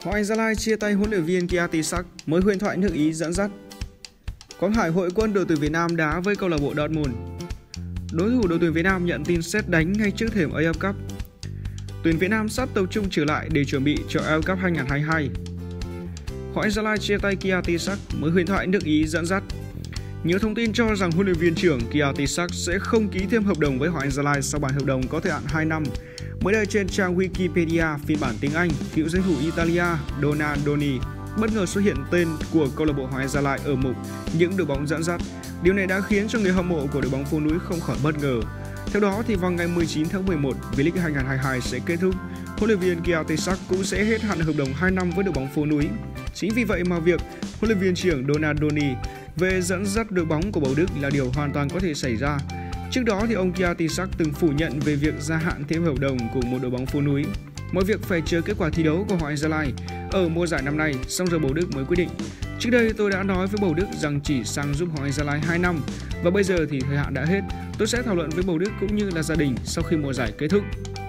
Hoàng Anh Gia Lai chia tay huấn luyện viên Kiatisak, mới huyền thoại nước Ý dẫn dắt. Quang Hải hội quân đội tuyển Việt Nam đá với câu lạc bộ Dortmund. Đối thủ đội tuyển Việt Nam nhận tin sét đánh ngay trước thềm AF Cup. Tuyển Việt Nam sắp tập trung trở lại để chuẩn bị cho AF Cup 2022. Hoàng Anh Gia Lai chia tay Kiatisak, mới huyền thoại nước Ý dẫn dắt. Nhiều thông tin cho rằng huấn luyện viên trưởng Kiatisak sẽ không ký thêm hợp đồng với Hoàng Anh Gia Lai sau bản hợp đồng có thời hạn 2 năm. Mới đây trên trang Wikipedia phiên bản tiếng Anh, cựu danh thủ Italia Donadoni bất ngờ xuất hiện tên của câu lạc bộ Hoàng Anh Gia Lai ở mục những đội bóng dẫn dắt. Điều này đã khiến cho người hâm mộ của đội bóng phố núi không khỏi bất ngờ. Theo đó thì vào ngày 19 tháng 11, V-League 2022 sẽ kết thúc. Huấn luyện viên Kiatisak cũng sẽ hết hạn hợp đồng 2 năm với đội bóng phố núi. Chính vì vậy mà việc huấn luyện viên trưởng Donadoni về dẫn dắt đội bóng của Bầu Đức là điều hoàn toàn có thể xảy ra. Trước đó thì ông Kiatisak từng phủ nhận về việc gia hạn thêm hợp đồng cùng một đội bóng phố núi. Mọi việc phải chờ kết quả thi đấu của Hoàng Anh Gia Lai ở mùa giải năm nay, xong rồi Bầu Đức mới quyết định. Trước đây tôi đã nói với Bầu Đức rằng chỉ sang giúp Hoàng Anh Gia Lai 2 năm và bây giờ thì thời hạn đã hết. Tôi sẽ thảo luận với Bầu Đức cũng như là gia đình sau khi mùa giải kết thúc.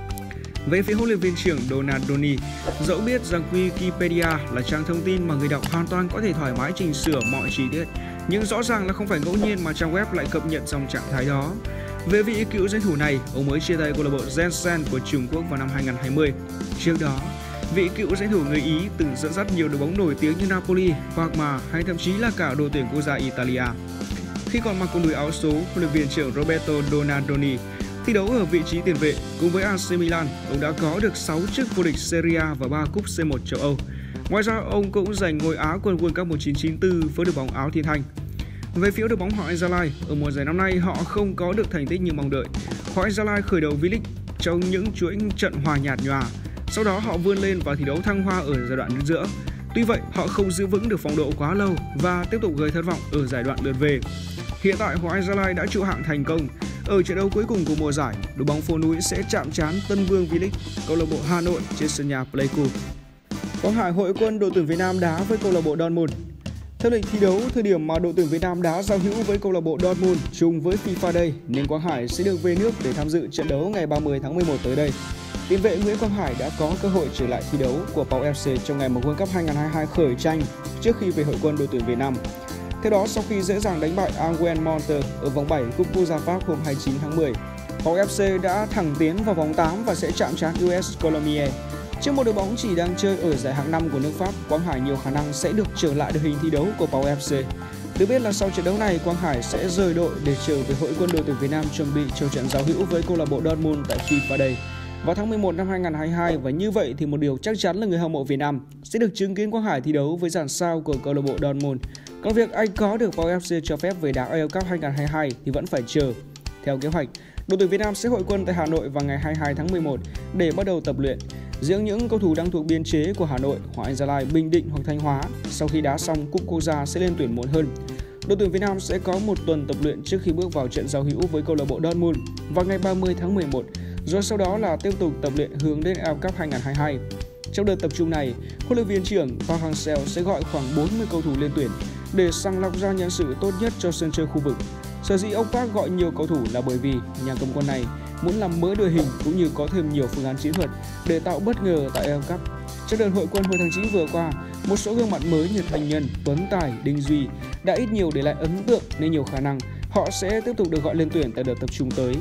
Về phía huấn luyện viên trưởng Donadoni, dẫu biết rằng Wikipedia là trang thông tin mà người đọc hoàn toàn có thể thoải mái chỉnh sửa mọi chi tiết, nhưng rõ ràng là không phải ngẫu nhiên mà trang web lại cập nhật dòng trạng thái đó. Về vị cựu danh thủ này, ông mới chia tay câu lạc bộ Zensen của Trung Quốc vào năm 2020. Trước đó, vị cựu danh thủ người Ý từng dẫn dắt nhiều đội bóng nổi tiếng như Napoli, Parma hay thậm chí là cả đội tuyển quốc gia Italia. Khi còn mặc quần đùi áo số, huấn luyện viên trưởng Roberto Donadoni thi đấu ở vị trí tiền vệ cùng với AC Milan, ông đã có được 6 chức vô địch Serie A và 3 cúp C1 châu Âu. Ngoài ra, ông cũng giành ngôi Á quân World Cup 1994 với đội bóng áo thiên thanh. Về phía đội bóng Hoàng Anh Gia Lai, ở mùa giải năm nay họ không có được thành tích như mong đợi. Hoàng Anh Gia Lai khởi đầu V-League trong những chuỗi trận hòa nhạt nhòa, sau đó họ vươn lên và thi đấu thăng hoa ở giai đoạn giữa. Tuy vậy, họ không giữ vững được phong độ quá lâu và tiếp tục gây thất vọng ở giai đoạn lượt về. Hiện tại Hoàng Anh Gia Lai đã trụ hạng thành công. Ở trận đấu cuối cùng của mùa giải, đội bóng phố núi sẽ chạm trán Tân Vương V-League, câu lạc bộ Hà Nội trên sân nhà Pleiku. Quang Hải hội quân đội tuyển Việt Nam đá với câu lạc bộ Dortmund. Theo lịch thi đấu, thời điểm mà đội tuyển Việt Nam đá giao hữu với câu lạc bộ Dortmund chung với FIFA Day nên Quang Hải sẽ được về nước để tham dự trận đấu ngày 30 tháng 11 tới đây. Tiền vệ Nguyễn Quang Hải đã có cơ hội trở lại thi đấu của Pau FC trong ngày World Cup 2022 khởi tranh trước khi về hội quân đội tuyển Việt Nam. Theo đó, sau khi dễ dàng đánh bại Angers Monter ở vòng 7 Cúp Quốc gia Pháp hôm 29 tháng 10, Pau FC đã thẳng tiến vào vòng 8 và sẽ chạm trán US Colomiers. Trước một đội bóng chỉ đang chơi ở giải hạng 5 của nước Pháp, Quang Hải nhiều khả năng sẽ được trở lại đội hình thi đấu của Pau FC. Được biết là sau trận đấu này, Quang Hải sẽ rời đội để trở về hội quân đội tuyển Việt Nam chuẩn bị cho trận giao hữu với câu lạc bộ Dortmund tại FIFA Day vào tháng 11 năm 2022, và như vậy thì một điều chắc chắn là người hâm mộ Việt Nam sẽ được chứng kiến Quang Hải thi đấu với dàn sao của câu lạc bộ Dortmund. Còn việc anh có được Pau FC cho phép về đá AF Cup 2022 thì vẫn phải chờ. Theo kế hoạch, đội tuyển Việt Nam sẽ hội quân tại Hà Nội vào ngày 22 tháng 11 để bắt đầu tập luyện. Riêng những cầu thủ đang thuộc biên chế của Hà Nội, Hoàng Anh Gia Lai, Bình Định hoặc Thanh Hóa sau khi đá xong Cúp Quốc gia sẽ lên tuyển muộn hơn. Đội tuyển Việt Nam sẽ có một tuần tập luyện trước khi bước vào trận giao hữu với câu lạc bộ Dortmund vào ngày 30 tháng 11, rồi sau đó là tiếp tục tập luyện hướng đến AF Cup 2022. Trong đợt tập trung này, huấn luyện viên trưởng Park Hang-seo sẽ gọi khoảng 40 cầu thủ lên tuyển để sàng lọc ra nhân sự tốt nhất cho sân chơi khu vực. Sở dĩ ông Park gọi nhiều cầu thủ là bởi vì nhà cầm quân này muốn làm mới đội hình cũng như có thêm nhiều phương án chiến thuật để tạo bất ngờ tại AF Cup. Trong đợt hội quân hồi tháng 9 vừa qua, một số gương mặt mới như Thành Nhân, Tuấn Tài, Đinh Duy đã ít nhiều để lại ấn tượng nên nhiều khả năng họ sẽ tiếp tục được gọi lên tuyển tại đợt tập trung tới.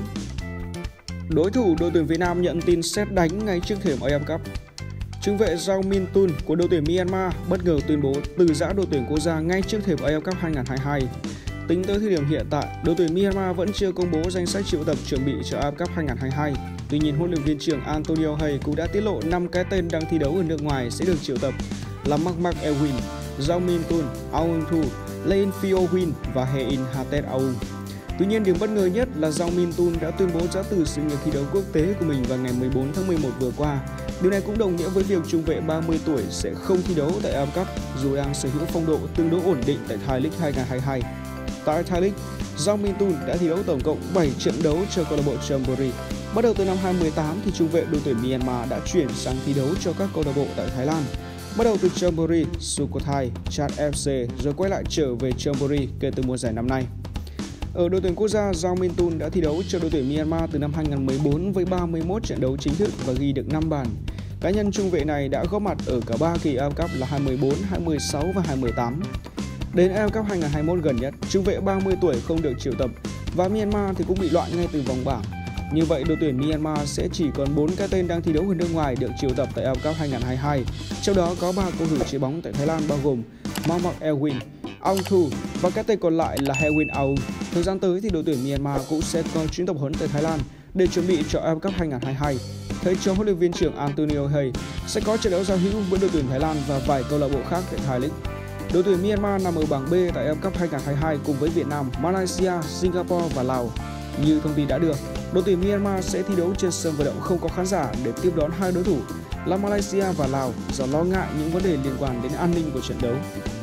Đối thủ đội tuyển Việt Nam nhận tin sét đánh ngay trước thềm AF Cup. Trung vệ Zhao Min Tun của đội tuyển Myanmar bất ngờ tuyên bố từ giã đội tuyển quốc gia ngay trước thềm AF Cup 2022. Tính tới thời điểm hiện tại, đội tuyển Myanmar vẫn chưa công bố danh sách triệu tập chuẩn bị cho AF Cup 2022. Tuy nhiên, huấn luyện viên trưởng Antonio Hay cũng đã tiết lộ 5 cái tên đang thi đấu ở nước ngoài sẽ được triệu tập là Mark Ewin, Zhao Min Tun, Aung Thu, Lein Phio Win và Hein Hatet Aung. Tuy nhiên, điểm bất ngờ nhất là Zhao Min Tun đã tuyên bố giã từ sự nghiệp thi đấu quốc tế của mình vào ngày 14 tháng 11 vừa qua. Điều này cũng đồng nghĩa với việc trung vệ 30 tuổi sẽ không thi đấu tại AF Cup dù đang sở hữu phong độ tương đối ổn định tại Thai League 2022. Tại Thai League, Zhao Min Tun đã thi đấu tổng cộng 7 trận đấu cho câu lạc bộ Chonburi. Bắt đầu từ năm 2018 thì trung vệ đội tuyển Myanmar đã chuyển sang thi đấu cho các câu lạc bộ tại Thái Lan. Bắt đầu từ Chonburi, Sukhothai, Chat FC rồi quay lại trở về Chonburi kể từ mùa giải năm nay. Ở đội tuyển quốc gia, Zhao Min Tun đã thi đấu cho đội tuyển Myanmar từ năm 2014 với 31 trận đấu chính thức và ghi được 5 bàn. Cá nhân trung vệ này đã góp mặt ở cả 3 kỳ World Cup là 2014, 2016 và 2018. Đến World Cup 2021 gần nhất, trung vệ 30 tuổi không được triệu tập và Myanmar thì cũng bị loại ngay từ vòng bảng. Như vậy, đội tuyển Myanmar sẽ chỉ còn 4 cái tên đang thi đấu ở nước ngoài được triệu tập tại World Cup 2022. Trong đó có 3 cầu thủ chơi bóng tại Thái Lan bao gồm Mohammad Elwin, Aung Thu và các tên còn lại là Hewin Aung. Thời gian tới thì đội tuyển Myanmar cũng sẽ có chuyến tập huấn tại Thái Lan để chuẩn bị cho World Cup 2022. Thầy trò huấn luyện viên trưởng Antonio Hay sẽ có trận đấu giao hữu với đội tuyển Thái Lan và vài câu lạc bộ khác tại Thai League. Đội tuyển Myanmar nằm ở bảng B tại World Cup 2022 cùng với Việt Nam, Malaysia, Singapore và Lào. Như thông tin đã được, đội tuyển Myanmar sẽ thi đấu trên sân vận động không có khán giả để tiếp đón hai đối thủ là Malaysia và Lào do lo ngại những vấn đề liên quan đến an ninh của trận đấu.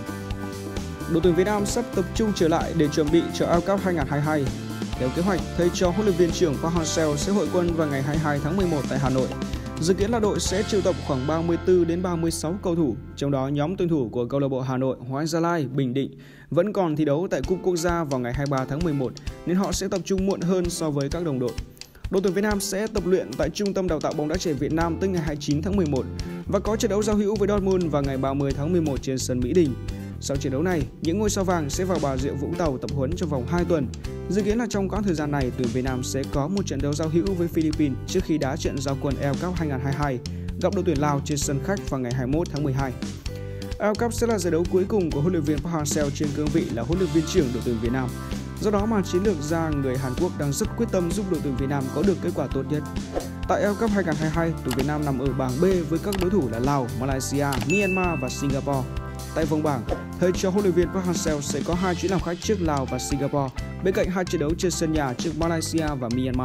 Đội tuyển Việt Nam sắp tập trung trở lại để chuẩn bị cho World Cup 2022. Theo kế hoạch, thầy trò huấn luyện viên trưởng Park Hang-seo sẽ hội quân vào ngày 22 tháng 11 tại Hà Nội. Dự kiến là đội sẽ triệu tập khoảng 34 đến 36 cầu thủ, trong đó nhóm tuyển thủ của câu lạc bộ Hà Nội, Hoàng Anh Gia Lai, Bình Định vẫn còn thi đấu tại Cúp Quốc gia vào ngày 23 tháng 11 nên họ sẽ tập trung muộn hơn so với các đồng đội. Đội tuyển Việt Nam sẽ tập luyện tại Trung tâm Đào tạo bóng đá trẻ Việt Nam tới ngày 29 tháng 11 và có trận đấu giao hữu với Dortmund vào ngày 30 tháng 11 trên sân Mỹ Đình. Sau trận đấu này, những ngôi sao vàng sẽ vào Bà Rịa Vũng Tàu tập huấn trong vòng 2 tuần. Dự kiến là trong quãng thời gian này, tuyển Việt Nam sẽ có một trận đấu giao hữu với Philippines trước khi đá trận giao quân World Cup 2022 gặp đội tuyển Lào trên sân khách vào ngày 21 tháng 12. World Cup sẽ là giải đấu cuối cùng của huấn luyện viên Park Hang-seo trên cương vị là huấn luyện viên trưởng đội tuyển Việt Nam. Do đó mà chiến lược gia người Hàn Quốc đang rất quyết tâm giúp đội tuyển Việt Nam có được kết quả tốt nhất. Tại World Cup 2022, tuyển Việt Nam nằm ở bảng B với các đối thủ là Lào, Malaysia, Myanmar và Singapore. Tại vòng bảng, thầy trò huấn luyện viên Park Hang-seo sẽ có 2 chuyến làm khách trước Lào và Singapore, bên cạnh 2 trận đấu trên sân nhà trước Malaysia và Myanmar.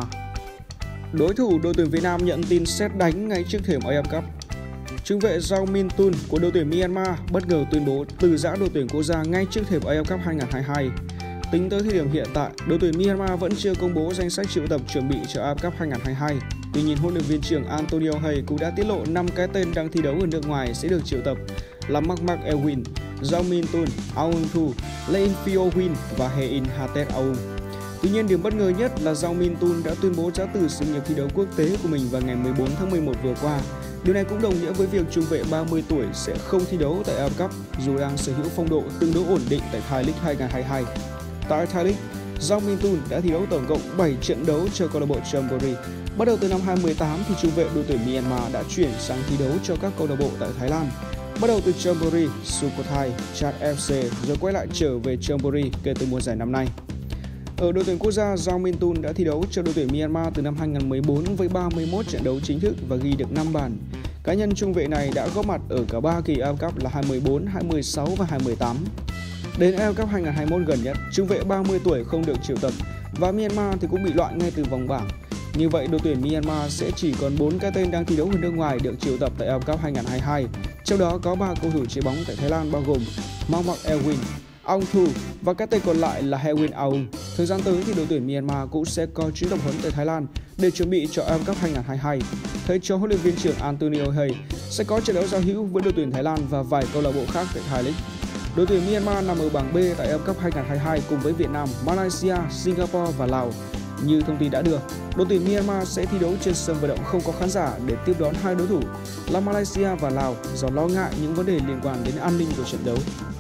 Đối thủ đội tuyển Việt Nam nhận tin sét đánh ngay trước thềm AFF Cup. Trung vệ Jao Min Tun của đội tuyển Myanmar bất ngờ tuyên bố từ giã đội tuyển quốc gia ngay trước thềm AFF Cup 2022. Tính tới thời điểm hiện tại, đội tuyển Myanmar vẫn chưa công bố danh sách triệu tập chuẩn bị cho AFF Cup 2022. Tuy nhiên, huấn luyện viên trưởng Antonio Hay cũng đã tiết lộ 5 cái tên đang thi đấu ở nước ngoài sẽ được triệu tập là Mohammad Elwin, Jao Min Tun, Aung Thu, Lein Phio Win và Hein Hatet Aung. Tuy nhiên, điểm bất ngờ nhất là Jao Min Tun đã tuyên bố giã từ sự nghiệp thi đấu quốc tế của mình vào ngày 14 tháng 11 vừa qua. Điều này cũng đồng nghĩa với việc trung vệ 30 tuổi sẽ không thi đấu tại AFF Cup dù đang sở hữu phong độ tương đối ổn định tại Thai League 2022. Tại Thai League, Jao Min Tun đã thi đấu tổng cộng 7 trận đấu cho câu lạc bộ Chonburi. Bắt đầu từ năm 2018 thì trung vệ đội tuyển Myanmar đã chuyển sang thi đấu cho các câu lạc bộ tại Thái Lan. Bắt đầu từ Chonburi, Sukhothai, Chat FC rồi quay lại trở về Chonburi kể từ mùa giải năm nay. Ở đội tuyển quốc gia, Jao Min Tun đã thi đấu cho đội tuyển Myanmar từ năm 2014 với 31 trận đấu chính thức và ghi được 5 bàn. Cá nhân trung vệ này đã góp mặt ở cả 3 kỳ World Cup là 2014, 2016 và 2018. Đến World Cup 2021 gần nhất, trung vệ 30 tuổi không được triệu tập và Myanmar thì cũng bị loại ngay từ vòng bảng. Như vậy, đội tuyển Myanmar sẽ chỉ còn 4 cái tên đang thi đấu ở nước ngoài được triệu tập tại World Cup 2022. Trong đó có 3 cầu thủ chơi bóng tại Thái Lan bao gồm Mohammad Elwin, Aung Thu và các tên còn lại là Hewin Aung. Thời gian tới thì đội tuyển Myanmar cũng sẽ có chuyến tập huấn tại Thái Lan để chuẩn bị cho World Cup 2022. Thầy trò huấn luyện viên trưởng Antonio Hay sẽ có trận đấu giao hữu với đội tuyển Thái Lan và vài câu lạc bộ khác tại Thai League. Đội tuyển Myanmar nằm ở bảng B tại World Cup 2022 cùng với Việt Nam, Malaysia, Singapore và Lào. Như thông tin đã được, đội tuyển Myanmar sẽ thi đấu trên sân vận động không có khán giả để tiếp đón hai đối thủ là Malaysia và Lào do lo ngại những vấn đề liên quan đến an ninh của trận đấu.